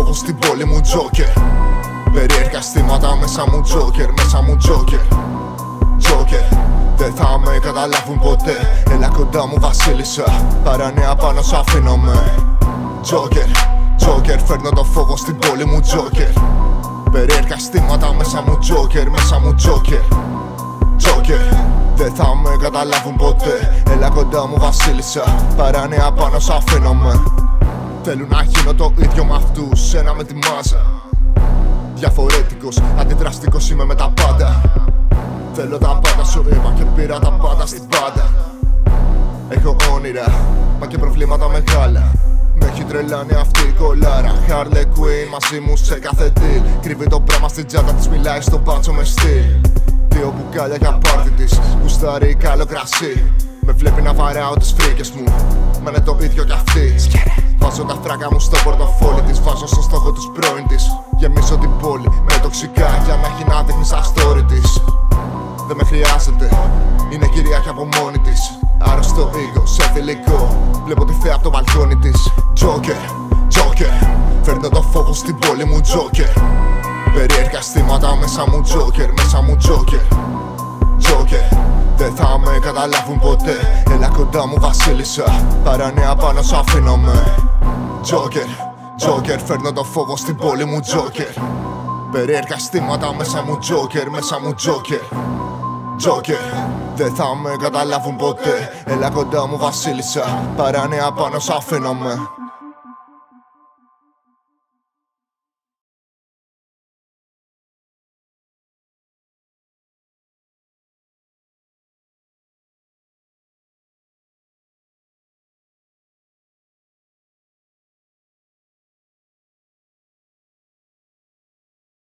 φόβο στην πόλη μου, Τζόκερ. Περίεργα αισθήματα μέσα μου, Τζόκερ, μέσα μου, Τζόκερ. Τζόκερ, δεν θα με καταλάβουν ποτέ. Έλα κοντά μου, βασίλισσα, παράνοια πάνω σ' αφήνομαι. Τζόκερ, Τζόκερ, φέρνω το φόβο στην πόλη μου, Τζόκερ. Περίεργα αισθήματα μέσα μου, Τζόκερ, μέσα μου, Τζόκερ. Τζόκερ, δεν θα με καταλάβουν ποτέ. Έλα κοντά μου, βασίλισσα, παράνοια πάνω σ' αφήνομαι. Θέλουν να γίνω το ίδιο με αυτούς, ένα με τη μάζα. Διαφορετικός, αντιδραστικός είμαι με τα πάντα. Θέλω τα πάντα, σου είπα και πήρα τα πάντα στην πάντα. Έχω όνειρα, μα και προβλήματα μεγάλα. Με έχει τρελάνει αυτή η κολάρα. Harley Quinn μαζί μου σε κάθε deal. Κρύβει το πράγμα στην τσάντα της, μιλάει στο μπάτσο με στυλ. Δύο μπουκάλια για πάρτι της, γουστάρει καλό κρασί. Με βλέπει να βαράω τις φρίκες μου, μα είναι το ίδιο κι αυτή. Βάζω τα φράγκα μου στο πορτοφόλι της, βάζω στο στόχο τους πρώην της. Γεμίζω την πόλη με τοξικά για να έχει να δείχνει στα story της. Δεν με χρειάζεται, είναι κυριάρχη από μόνη της. Άρρωστο ego, σε θηλυκό, βλέπω τη θέα από το μπαλκόνι της. Τζόκερ, Τζόκερ, φέρνω το φόβο στην πόλη μου, Τζόκερ. Περίεργα αισθήματα μέσα μου, Τζόκερ, μέσα μου, Τζόκερ. Τζόκερ, δεν θα με καταλάβουν ποτέ. Έλα κοντά μου, βασίλισσα, παράνοια πάνω σ' αφήνομαι. Τζόκερ, Τζόκερ, φέρνω το φόβο στην πόλη μου, Τζόκερ. Περίεργα αισθήματα μέσα μου, Τζόκερ, μέσα μου, Τζόκερ. Τζόκερ, δεν θα με καταλάβουν ποτέ. Έλα κοντά μου, βασίλισσα, παράνοια πάνω σ' αφήνομαι.